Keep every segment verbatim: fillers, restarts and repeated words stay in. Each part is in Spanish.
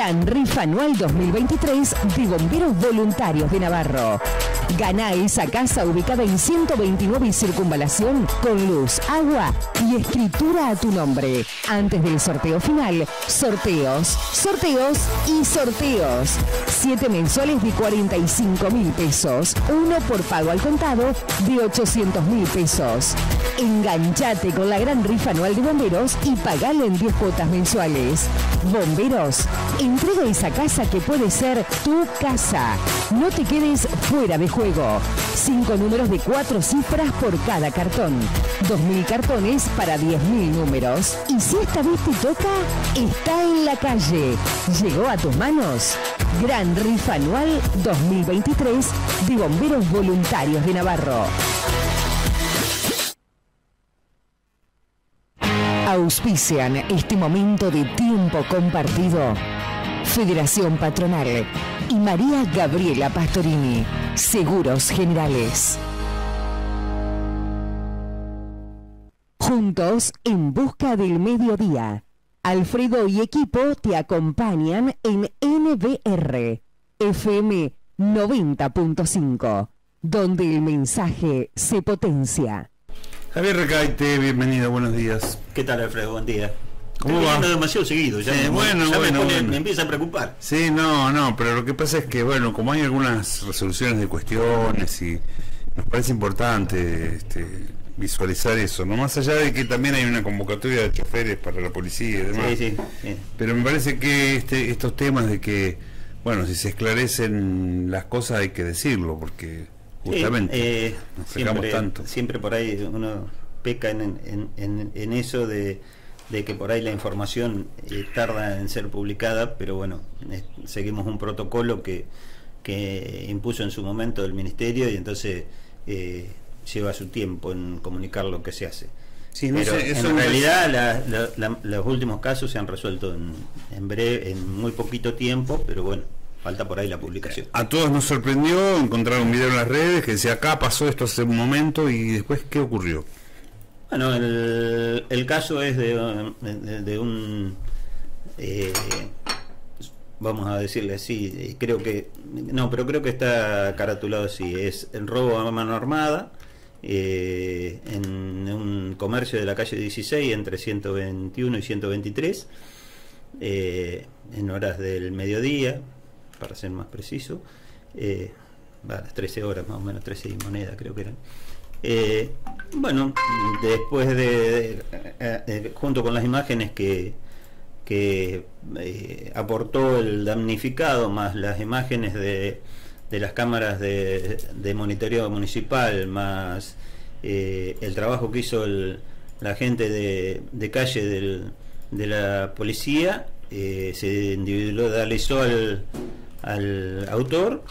Gran Rifa Anual dos mil veintitrés de Bomberos Voluntarios de Navarro. Gana esa casa ubicada en ciento veintinueve y Circunvalación con luz, agua y escritura a tu nombre. Antes del sorteo final, sorteos, sorteos y sorteos. Siete mensuales de cuarenta y cinco mil pesos. Uno por pago al contado de ochocientos mil pesos. Enganchate con la Gran Rifa Anual de Bomberos y pagale en diez cuotas mensuales. Bomberos, entrega esa casa que puede ser tu casa. No te quedes fuera de juego. Cinco números de cuatro cifras por cada cartón. Dos mil cartones para diez mil números. Y si esta vez te toca, está en la calle. ¿Llegó a tus manos? Gran Rifa Anual dos mil veintitrés de Bomberos Voluntarios de Navarro. Auspician este momento de tiempo compartido Federación Patronal y María Gabriela Pastorini, Seguros Generales. Juntos en busca del mediodía. Alfredo y equipo te acompañan en N B R F M noventa punto cinco, donde el mensaje se potencia. Javier Recaite, bienvenido, buenos días. ¿Qué tal, Alfredo? Buen día. ¿Cómo Estoy va? viendo demasiado seguido, ya, Sí, me, bueno, ya bueno, me, pone, bueno. me empieza a preocupar. Sí, no, no, pero lo que pasa es que, bueno, como hay algunas resoluciones de cuestiones y nos parece importante este, visualizar eso, no más allá de que también hay una convocatoria de choferes para la policía y demás. Sí, sí, sí. Pero me parece que este, estos temas de que, bueno, si se esclarecen las cosas hay que decirlo, porque justamente Sí, eh, nos fijamos siempre, tanto. siempre por ahí uno peca en, en, en, en eso de, de que por ahí la información eh, tarda en ser publicada, pero bueno, eh, seguimos un protocolo que, que impuso en su momento el Ministerio y entonces eh, lleva su tiempo en comunicar lo que se hace. Sí, no pero sé, eso en no realidad la, la, la, los últimos casos se han resuelto en, en breve, en muy poquito tiempo, pero bueno, falta por ahí la publicación. A todos nos sorprendió encontrar un video en las redes que decía acá pasó esto hace un momento y después ¿qué ocurrió? Bueno, el, el caso es de, de, de un, eh, vamos a decirle así, creo que, no, pero creo que está caratulado así, es el robo a mano armada eh, en un comercio de la calle dieciséis entre ciento veintiuno y ciento veintitrés, eh, en horas del mediodía, para ser más preciso, eh, a las trece horas más o menos, trece y moneda creo que eran. Eh, bueno, después de, de, de, de junto con las imágenes que, que eh, aportó el damnificado, más las imágenes de, de las cámaras de, de monitoreo municipal, más eh, el trabajo que hizo el, la gente de, de calle del, de la policía, eh, se individualizó al, al autor,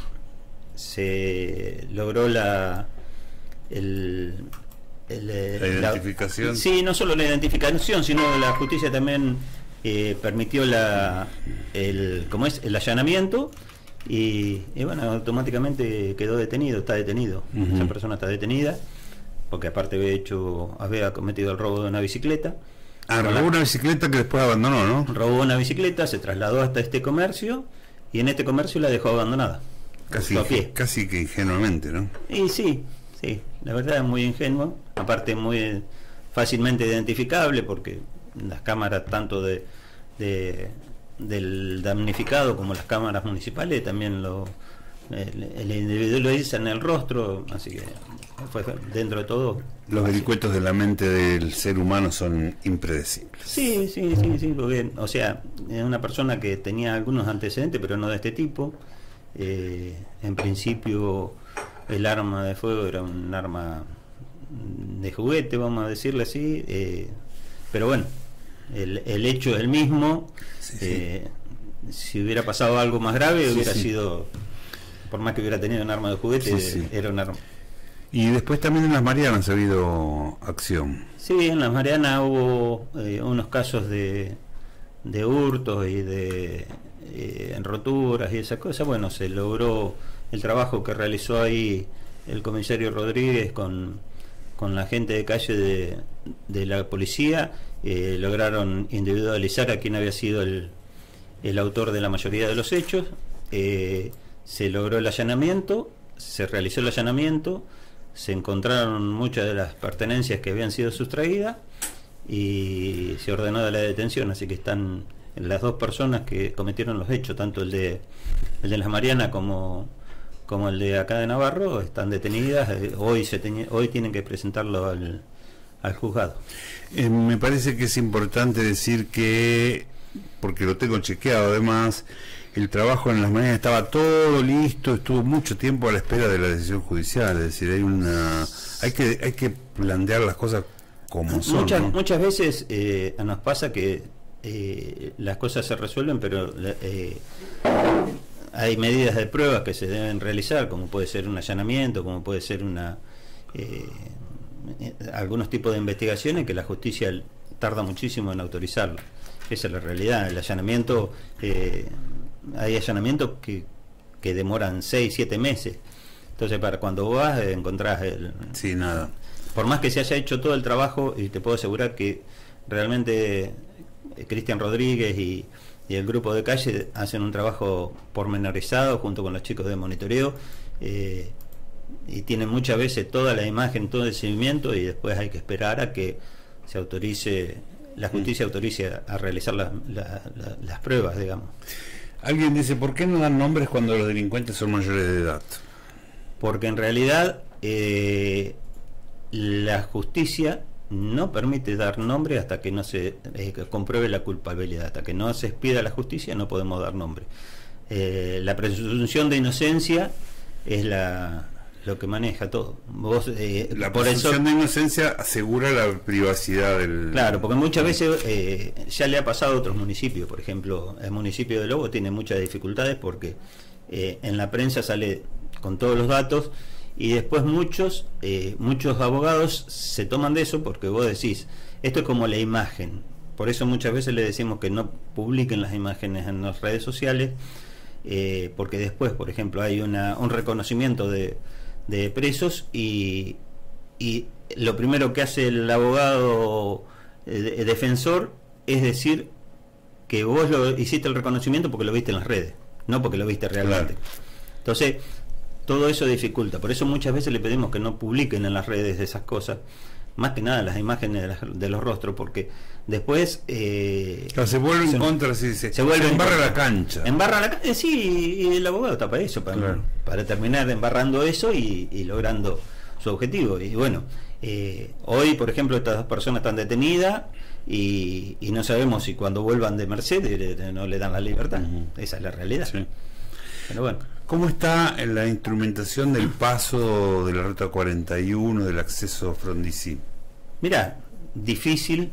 se logró la El, el, la identificación. La, sí, no solo la identificación, sino la justicia también eh, permitió la el ¿cómo es? El allanamiento y, y bueno, automáticamente quedó detenido, está detenido. Uh-huh. Esa persona está detenida porque aparte había hecho había cometido el robo de una bicicleta. Ah, robó una bicicleta que después abandonó, ¿no? Robó una bicicleta, se trasladó hasta este comercio y en este comercio la dejó abandonada. Casi, a pie. Casi que ingenuamente, ¿no? Y sí, sí, la verdad es muy ingenuo, aparte muy fácilmente identificable porque las cámaras tanto de, de del damnificado como las cámaras municipales también lo el individualizan el rostro, así que fue dentro de todo. Los vericuetos de la mente del ser humano son impredecibles. Sí, sí, sí, sí, porque, o sea, es una persona que tenía algunos antecedentes, pero no de este tipo. Eh, en principio el arma de fuego era un arma de juguete, vamos a decirle así, eh, pero bueno, el, el hecho es el mismo. Sí, eh, sí. Si hubiera pasado algo más grave, sí, hubiera sí. sido, por más que hubiera tenido un arma de juguete, sí, sí. era un arma. Y después también en las Marianas ha habido acción. Sí, en las Marianas hubo eh, unos casos de, de hurtos y de eh, en roturas y esas cosas. Bueno, se logró el trabajo que realizó ahí el comisario Rodríguez con, con la gente de calle de, de la policía. Eh, lograron individualizar a quién había sido el, el autor de la mayoría de los hechos. Eh, se logró el allanamiento, se realizó el allanamiento, se encontraron muchas de las pertenencias que habían sido sustraídas y se ordenó de la detención, así que están las dos personas que cometieron los hechos, tanto el de el de las Marianas como como el de acá de Navarro, están detenidas. Eh, hoy se teñe, hoy tienen que presentarlo al, al juzgado. Eh, me parece que es importante decir que, porque lo tengo chequeado además, el trabajo en las mañanas estaba todo listo, estuvo mucho tiempo a la espera de la decisión judicial, es decir, hay una hay que hay que plantear las cosas como son. Muchas, ¿no? muchas veces eh, nos pasa que eh, las cosas se resuelven, pero eh, hay medidas de pruebas que se deben realizar, como puede ser un allanamiento, como puede ser una eh, algunos tipos de investigaciones que la justicia tarda muchísimo en autorizarlo. Esa es la realidad. El allanamiento, eh, hay allanamientos que, que demoran seis, siete meses. Entonces, para cuando vos vas, eh, encontrás el... Sí, nada. Por más que se haya hecho todo el trabajo, y te puedo asegurar que realmente eh, Cristian Rodríguez y, y el grupo de calle hacen un trabajo pormenorizado junto con los chicos de monitoreo, eh, y tienen muchas veces toda la imagen, todo el seguimiento, y después hay que esperar a que se autorice, la justicia autorice a, a realizar la, la, la, las pruebas, digamos. Alguien dice, ¿por qué no dan nombres cuando los delincuentes son mayores de edad? Porque en realidad eh, la justicia no permite dar nombre hasta que no se eh, compruebe la culpabilidad. Hasta que no se expida la justicia no podemos dar nombre. Eh, la presunción de inocencia es la lo que maneja todo. Vos, eh, la por presunción eso, de inocencia asegura la privacidad del... Claro, porque muchas veces eh, ya le ha pasado a otros municipios. Por ejemplo, el municipio de Lobo tiene muchas dificultades porque eh, en la prensa sale con todos los datos, y después muchos eh, muchos abogados se toman de eso, porque vos decís, esto es como la imagen. Por eso muchas veces le decimos que no publiquen las imágenes en las redes sociales, eh, porque después, por ejemplo, hay una, un reconocimiento de, de presos, y, y lo primero que hace el abogado eh, defensor es decir que vos lo hiciste el reconocimiento porque lo viste en las redes, no porque lo viste realmente. Claro. Entonces, todo eso dificulta. Por eso muchas veces le pedimos que no publiquen en las redes esas cosas, más que nada las imágenes de, las, de los rostros, porque después eh, claro, se vuelve en contra, sí, se, se vuelve se embarra en la cancha. Embarra la cancha, sí, y el abogado está para eso, para, claro. para terminar embarrando eso y, y logrando su objetivo. Y bueno, eh, hoy, por ejemplo, estas dos personas están detenidas y, y no sabemos si cuando vuelvan de Mercedes no le dan la libertad. Uh-huh. Esa es la realidad. Sí. Pero bueno. ¿Cómo está en la instrumentación del paso de la ruta cuarenta y uno, del acceso Frondizi? Mira, difícil,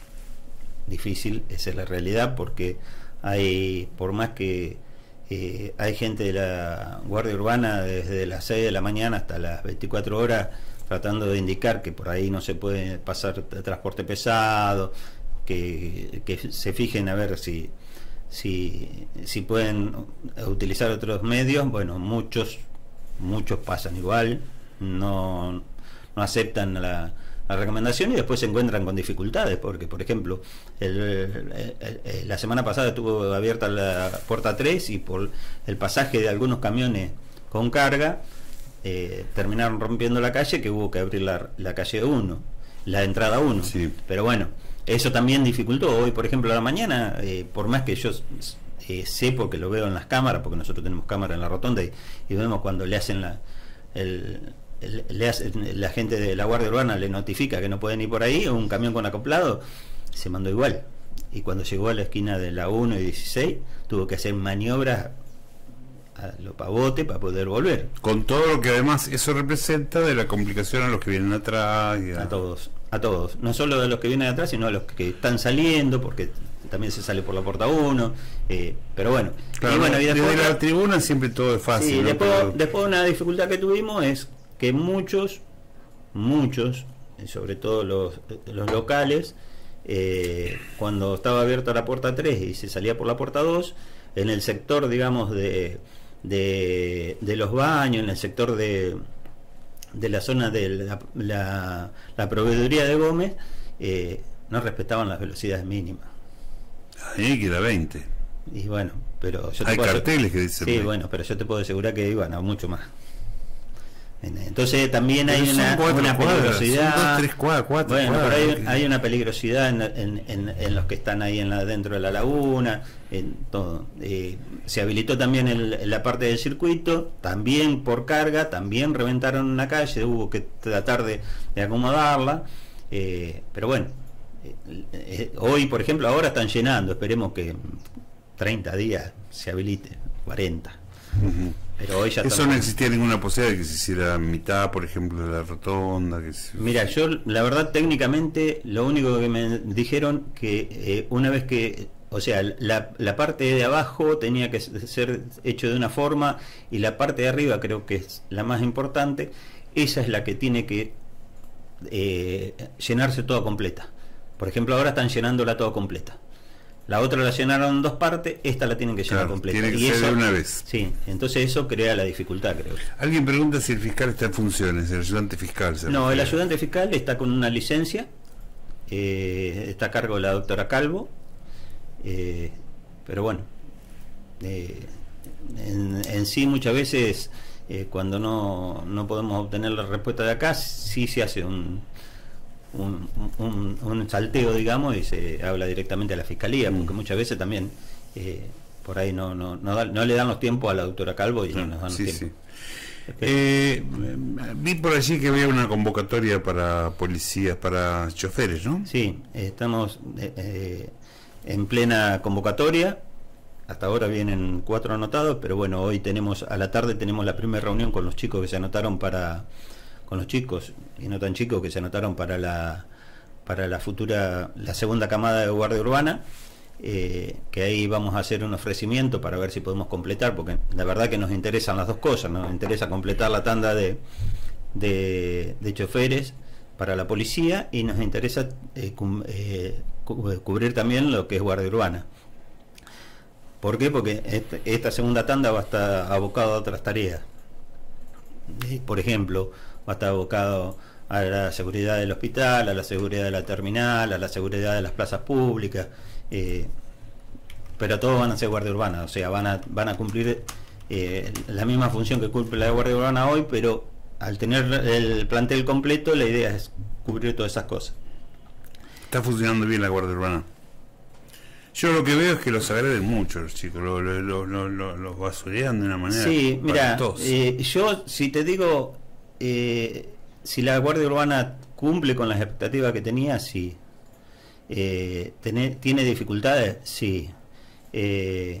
difícil, esa es la realidad, porque hay, por más que eh, hay gente de la Guardia Urbana desde las seis de la mañana hasta las veinticuatro horas tratando de indicar que por ahí no se puede pasar transporte pesado, que, que se fijen a ver si si si pueden utilizar otros medios. Bueno, muchos muchos pasan igual, no, no aceptan la, la recomendación, y después se encuentran con dificultades, porque por ejemplo el, el, el, la semana pasada estuvo abierta la puerta tres, y por el pasaje de algunos camiones con carga eh, terminaron rompiendo la calle, que hubo que abrir la, la calle uno, la entrada uno. Sí. Pero bueno, eso también dificultó. Hoy, por ejemplo, a la mañana, eh, por más que yo eh, sé, porque lo veo en las cámaras, porque nosotros tenemos cámara en la rotonda, y, y vemos cuando le hacen la el, el, le hacen, la gente de la Guardia Urbana le notifica que no pueden ir por ahí, un camión con acoplado se mandó igual, y cuando llegó a la esquina de la uno y dieciséis tuvo que hacer maniobras a lo pavote para poder volver, con todo lo que además eso representa de la complicación a los que vienen atrás y a... a todos a todos, no solo a los que vienen atrás, sino a los que están saliendo, porque también se sale por la puerta uno, eh, pero bueno, claro, y bueno, y desde la tribuna siempre todo es fácil, sí, ¿no? después, Pero... después una dificultad que tuvimos es que muchos muchos, sobre todo los, los locales, eh, cuando estaba abierta la puerta tres y se salía por la puerta dos, en el sector, digamos, de de, de los baños, en el sector de de la zona de la, la, la proveeduría de Gómez, eh, no respetaban las velocidades mínimas. Ahí queda veinte. Y bueno, pero yo te hay puedo carteles que dicen. Sí, bueno, pero yo te puedo asegurar que iban a mucho más. Entonces también hay una, una peligrosidad. Son dos, tres cuadras, cuatro bueno, cuadras, pero hay, que... hay una peligrosidad en, en, en, en los que están ahí en la, dentro de la laguna, en todo. Eh, se habilitó también el, la parte del circuito, también por carga, también reventaron una calle, hubo que tratar de, de acomodarla, eh, pero bueno, eh, eh, hoy por ejemplo ahora están llenando, esperemos que treinta días se habilite, cuarenta. Uh-huh. Pero hoy ya eso no existía ninguna posibilidad de que se hiciera mitad, por ejemplo, de la rotonda. Que se... Mira, yo la verdad técnicamente lo único que me dijeron que eh, una vez que, o sea, la, la parte de abajo tenía que ser hecho de una forma y la parte de arriba creo que es la más importante, esa es la que tiene que eh, llenarse toda completa. Por ejemplo, ahora están llenándola toda completa. La otra la llenaron en dos partes, esta la tienen que llenar, claro, completa. Tiene que y ser eso, de una vez. Sí, entonces eso crea la dificultad, creo. Alguien pregunta si el fiscal está en funciones, el ayudante fiscal. ¿Se no, refiere? El ayudante fiscal está con una licencia, eh, está a cargo de la doctora Calvo, eh, pero bueno, eh, en, en sí muchas veces eh, cuando no, no podemos obtener la respuesta de acá, sí se hace un... Un, un, un salteo, digamos, y se habla directamente a la fiscalía, porque muchas veces también eh, por ahí no no no, da, no le dan los tiempos a la doctora Calvo y no, no nos dan sí, los tiempos. Sí. Eh, vi por allí que había una convocatoria para policías, para choferes, ¿no? Sí, estamos eh, eh, en plena convocatoria. Hasta ahora vienen cuatro anotados, pero bueno, hoy tenemos a la tarde tenemos la primera reunión con los chicos que se anotaron para con los chicos y no tan chicos que se anotaron para la para la futura la segunda camada de guardia urbana, eh, que ahí vamos a hacer un ofrecimiento para ver si podemos completar, porque la verdad que nos interesan las dos cosas, nos interesa completar la tanda de de, de choferes para la policía y nos interesa eh, cum, eh, cubrir también lo que es guardia urbana. ¿Por qué? Porque esta, esta segunda tanda va a estar abocado a otras tareas. Eh, por ejemplo, va a estar abocado a la seguridad del hospital, a la seguridad de la terminal, a la seguridad de las plazas públicas, eh, pero todos van a ser guardia urbana, o sea, van a, van a cumplir eh, la misma función que cumple la guardia urbana hoy, pero al tener el plantel completo, la idea es cubrir todas esas cosas. Está funcionando bien la guardia urbana. Yo lo que veo es que los agreden mucho los chicos, los lo, lo, lo, lo, lo basurean de una manera. Sí, mira, eh, yo si te digo, eh, si la Guardia Urbana cumple con las expectativas que tenía, sí. Eh, tiene, ¿Tiene dificultades? Sí. Eh,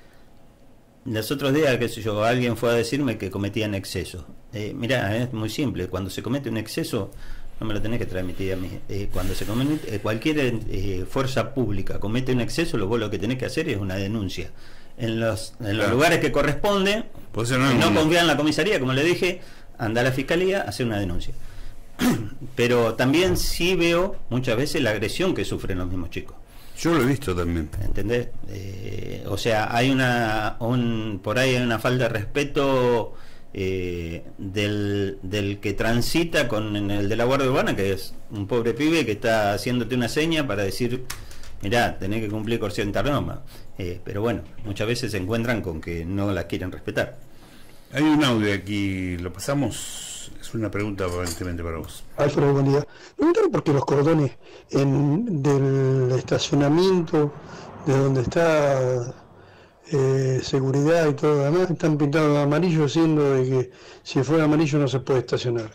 los otros días, qué sé yo, alguien fue a decirme que cometían excesos. Eh, mira, es muy simple, cuando se comete un exceso, no me lo tenés que transmitir a mí. Eh, cuando se comete, eh, cualquier eh, fuerza pública comete un exceso, lo vos lo que tenés que hacer es una denuncia. En los, en los claro. lugares que corresponde, pues no, no confía en la comisaría, como le dije, anda a la fiscalía, hacer una denuncia. Pero también sí veo muchas veces la agresión que sufren los mismos chicos. Yo lo he visto también. ¿Entendés? Eh, o sea, hay una, un, por ahí hay una falta de respeto eh, del, del que transita con el de la Guardia Urbana, que es un pobre pibe que está haciéndote una seña para decir, mirá, tenés que cumplir con cierta norma. Eh, pero bueno, muchas veces se encuentran con que no la quieren respetar. Hay un audio aquí, lo pasamos, es una pregunta aparentemente para vos. Alfredo, buen día. Preguntar por qué los cordones en, del estacionamiento, de donde está eh, seguridad y todo lo demás, están pintados de amarillo, siendo de que si fuera amarillo no se puede estacionar.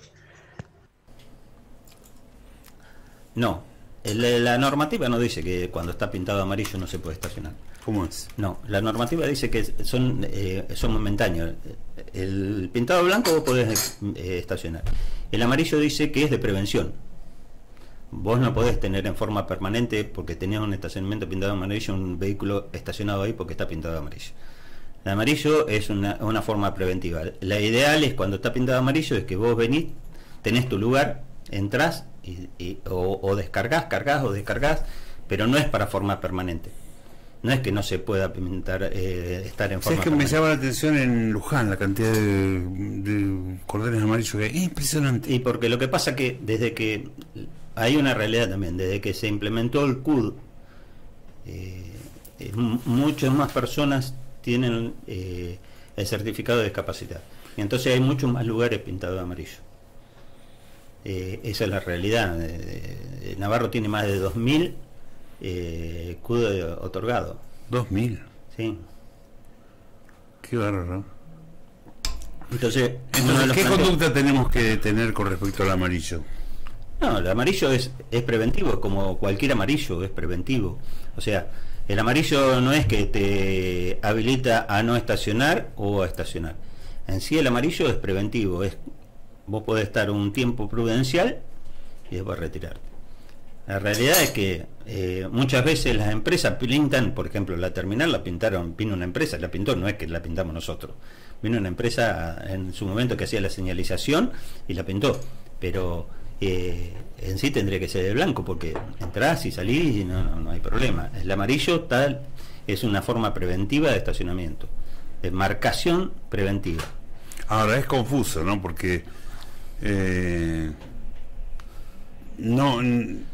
No, el, la normativa no dice que cuando está pintado de amarillo no se puede estacionar. ¿Cómo es? No, la normativa dice que son eh, son momentáneos. El pintado blanco vos podés eh, estacionar. El amarillo dice que es de prevención. Vos no podés tener en forma permanente, porque tenías un estacionamiento pintado de amarillo, un vehículo estacionado ahí porque está pintado de amarillo. El amarillo es una, una forma preventiva. La ideal es cuando está pintado de amarillo, es que vos venís, tenés tu lugar, entrás y, y, o, o descargás, cargás o descargás, pero no es para forma permanente. No es que no se pueda pintar, eh, estar en forma. Es que me llama la atención en Luján la cantidad de, de cordones amarillos que hay. Es impresionante. Y porque lo que pasa que desde que hay una realidad también, desde que se implementó el C U D, eh, eh, muchas más personas tienen eh, el certificado de discapacidad. Y entonces hay muchos más lugares pintados de amarillo. Eh, esa es la realidad. Eh, Navarro tiene más de dos mil eh, C U D E otorgados. ¿Dos mil? Sí. Qué bárbaro. Entonces, Entonces ¿qué plante... conducta tenemos que tener con respecto al amarillo? No, el amarillo es, es preventivo, como cualquier amarillo es preventivo. O sea, el amarillo no es que te habilita a no estacionar o a estacionar. En sí el amarillo es preventivo, es vos podés estar un tiempo prudencial y después retirarte. La realidad es que eh, muchas veces las empresas pintan, por ejemplo, la terminal la pintaron, vino una empresa, la pintó, no es que la pintamos nosotros. Vino una empresa en su momento que hacía la señalización y la pintó, pero eh, en sí tendría que ser de blanco porque entrás y salís y no, no, no hay problema. El amarillo tal es una forma preventiva de estacionamiento, de marcación preventiva. Ahora es confuso, ¿no? Porque eh, no,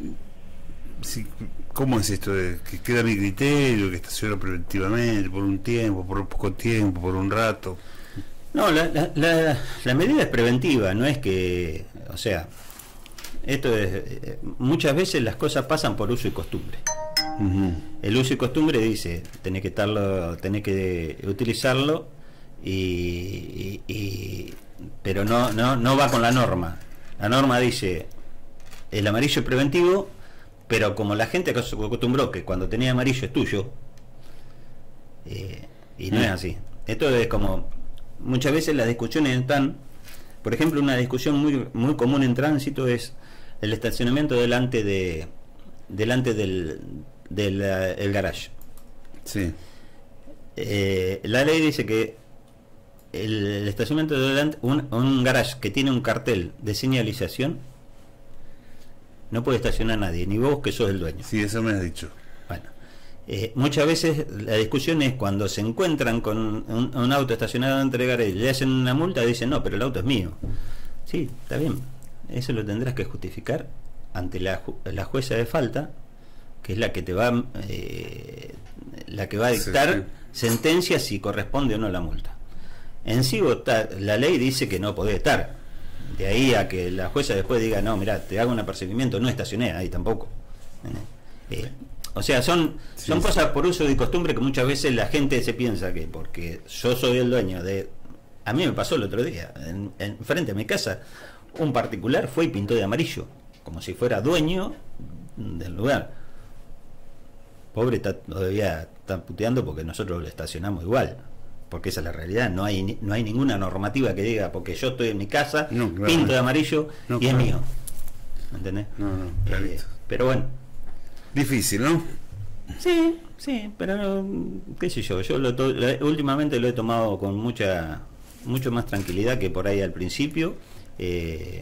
si, ¿cómo es esto de que queda mi criterio, que estaciona preventivamente por un tiempo, por un poco tiempo, por un rato? No, la, la, la, la medida es preventiva, no es que, o sea, esto es, eh, muchas veces las cosas pasan por uso y costumbre. Uh-huh. El uso y costumbre dice, tenés que estarlo, tenés que utilizarlo y, y, y pero no, no, no va con la norma. La norma dice el amarillo es preventivo, pero como la gente se acostumbró que cuando tenía amarillo es tuyo, eh, y no uh-huh. es así. Esto es como muchas veces las discusiones están, por ejemplo, una discusión muy muy común en tránsito es el estacionamiento delante de delante del del el garage. Sí. Eh, la ley dice que el, el estacionamiento delante un, un garage que tiene un cartel de señalización no puede estacionar nadie, ni vos que sos el dueño. Sí, eso me has dicho. Bueno. Eh, muchas veces la discusión es cuando se encuentran con un, un auto estacionado entre garaje y le hacen una multa, dicen no, pero el auto es mío. Sí, está bien, eso lo tendrás que justificar ante la, la jueza de falta, que es la que te va eh, la que va a dictar sí, sí. sentencia si corresponde o no la multa. En sí la ley dice que no podés estar, de ahí a que la jueza después diga no, mira, te hago un apercibimiento, no estacioné ahí tampoco. eh, O sea, son sí, son sí. cosas por uso y costumbre que muchas veces la gente se piensa que porque yo soy el dueño de... A mí me pasó el otro día, en, en frente a mi casa, un particular fue y pintó de amarillo, como si fuera dueño del lugar. Pobre, está, todavía está puteando porque nosotros lo estacionamos igual, porque esa es la realidad. No hay no hay ninguna normativa que diga, porque yo estoy en mi casa, no, claro, pinto de amarillo no, y claro. es mío. ¿Me entendés? No, no, clarito. Eh, pero bueno. Difícil, ¿no? Sí, sí, pero qué sé yo, yo lo to últimamente lo he tomado con mucha mucho más tranquilidad que por ahí al principio. Eh,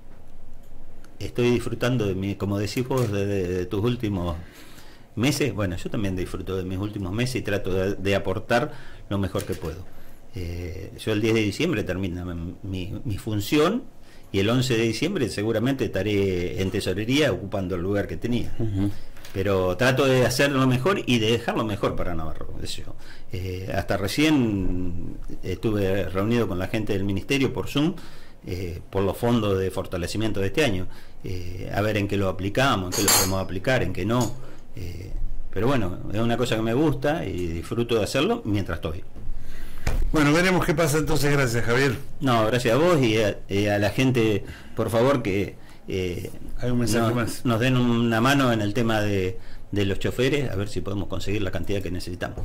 estoy disfrutando de mi, como decís vos, de, de, de tus últimos meses. Bueno, yo también disfruto de mis últimos meses y trato de, de aportar lo mejor que puedo. Eh, yo el diez de diciembre termina mi, mi función y el once de diciembre seguramente estaré en tesorería ocupando el lugar que tenía. Uh-huh. Pero trato de hacerlo mejor y de dejarlo mejor para Navarro. Eso. Eh, hasta recién estuve reunido con la gente del ministerio por Zoom, eh, por los fondos de fortalecimiento de este año, eh, a ver en qué lo aplicamos, en qué lo podemos aplicar, en qué no. Eh, pero bueno, es una cosa que me gusta y disfruto de hacerlo mientras estoy. Bueno, veremos qué pasa entonces. Gracias, Javier. No, gracias a vos y a, y a la gente, por favor, que eh, hay un mensaje no, más. Nos den una mano en el tema de, de los choferes, a ver si podemos conseguir la cantidad que necesitamos.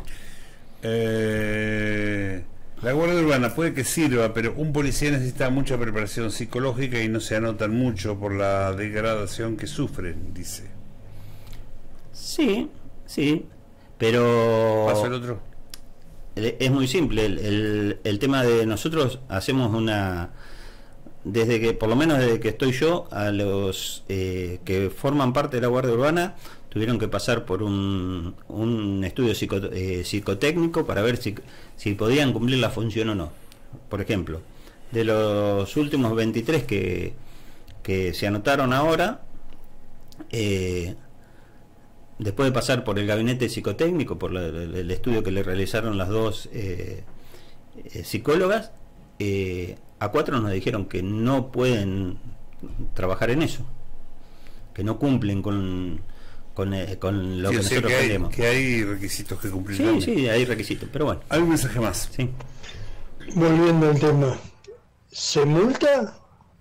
Eh, la Guardia Urbana puede que sirva, pero un policía necesita mucha preparación psicológica y no se anotan mucho por la degradación que sufren, dice. Sí, sí, pero... ¿Paso el otro? Es muy simple, el, el, el tema de nosotros hacemos una... Desde que, por lo menos desde que estoy yo, a los eh, que forman parte de la Guardia Urbana tuvieron que pasar por un, un estudio psico, eh, psicotécnico para ver si, si podían cumplir la función o no. Por ejemplo, de los últimos veintitrés que, que se anotaron ahora, eh, después de pasar por el gabinete psicotécnico, por la, el, el estudio que le realizaron las dos eh, eh, psicólogas, eh, a cuatro nos dijeron que no pueden trabajar en eso, que no cumplen con, con, eh, con lo sí, que nosotros que hay, queremos. Que hay requisitos que cumplir. Sí, también. Sí, hay requisitos, pero bueno. Hay un mensaje más. Sí. Volviendo al tema, ¿se multa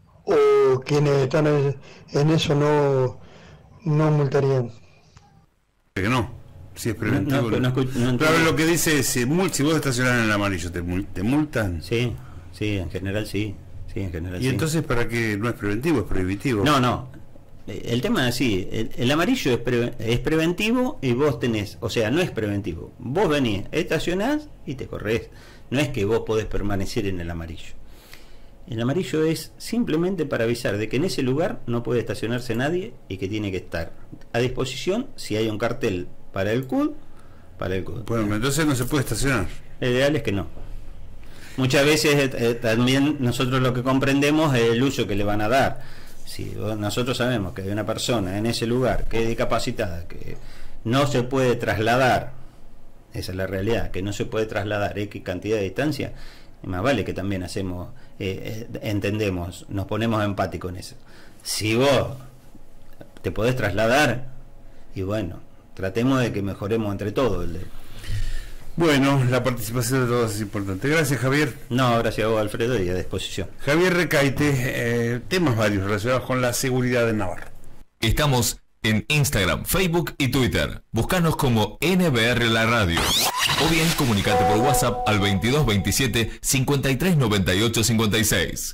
o quienes están en eso no, no multarían? Que no, si es preventivo. No, no, no, no, no pero lo que dice es, si, si vos estacionás en el amarillo, ¿te, te multan? Sí, sí, en general sí. Sí, en general ¿Y sí. entonces para qué no es preventivo, es prohibitivo? No, no. El tema es así, el, el amarillo es, pre, es preventivo y vos tenés, o sea, no es preventivo. Vos venís, estacionás y te corres. No es que vos podés permanecer en el amarillo. El amarillo es simplemente para avisar de que en ese lugar no puede estacionarse nadie y que tiene que estar a disposición si hay un cartel para el C U D, para el C U D. Bueno, entonces no se puede estacionar. El ideal es que no. Muchas veces eh, también nosotros lo que comprendemos es el uso que le van a dar. Si nosotros sabemos que hay una persona en ese lugar que es discapacitada, que no se puede trasladar, esa es la realidad, que no se puede trasladar X cantidad de distancia, más vale que también hacemos, eh, entendemos, nos ponemos empáticos en eso. Si vos te podés trasladar, y bueno, tratemos de que mejoremos entre todos. El de... Bueno, la participación de todos es importante. Gracias, Javier. No, gracias a vos, Alfredo, y a disposición. Javier Recaite, eh, temas varios relacionados con la seguridad de Navarro. Estamos en Instagram, Facebook y Twitter. Búscanos como N B R La Radio. O bien comunicate por WhatsApp al veintidós veintisiete cincuenta y tres noventa y ocho cincuenta y seis.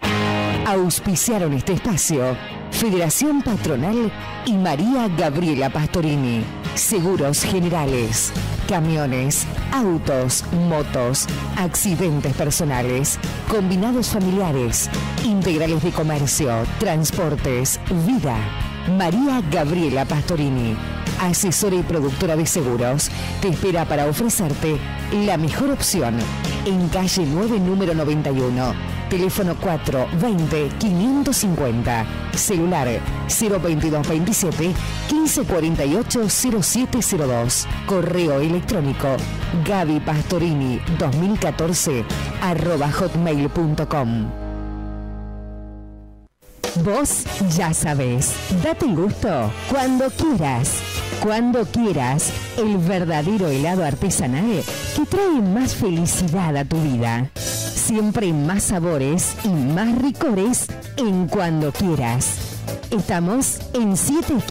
Auspiciaron este espacio Federación Patronal y María Gabriela Pastorini. Seguros generales, camiones, autos, motos, accidentes personales, combinados familiares, integrales de comercio, transportes, vida. María Gabriela Pastorini, asesora y productora de seguros, te espera para ofrecerte la mejor opción en calle nueve, número noventa y uno. Teléfono cuatro veinte quinientos cincuenta. Celular cero veintidós veintisiete quince cuarenta y ocho cero siete cero dos. Correo electrónico gaby pastorini dos mil catorce arroba hotmail punto com. Vos ya sabés, date el gusto cuando quieras. Cuando quieras, el verdadero helado artesanal que trae más felicidad a tu vida. Siempre más sabores y más ricores en Cuando Quieras. Estamos en siete